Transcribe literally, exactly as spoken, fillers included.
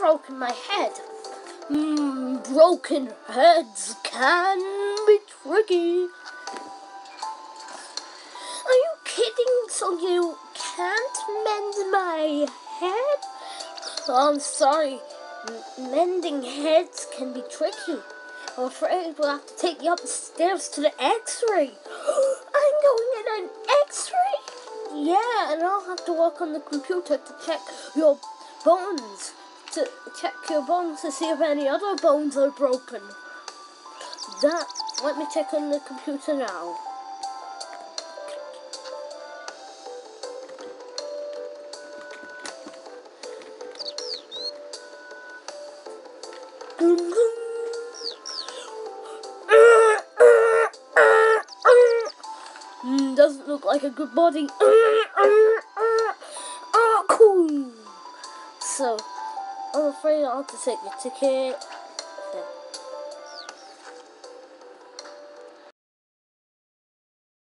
broken my head. Mm, broken heads can be tricky. Are you kidding? So you can't mend my head? Oh, I'm sorry. M mending heads can be tricky. I'm afraid we'll have to take you upstairs to the X-ray. I'm going in an X-ray? Yeah, and I'll have to work on the computer to check your bones. To check your bones to see if any other bones are broken. That, let me check on the computer now. Mm, doesn't look like a good body. Oh, cool. So, I'm afraid I'll have to take your ticket.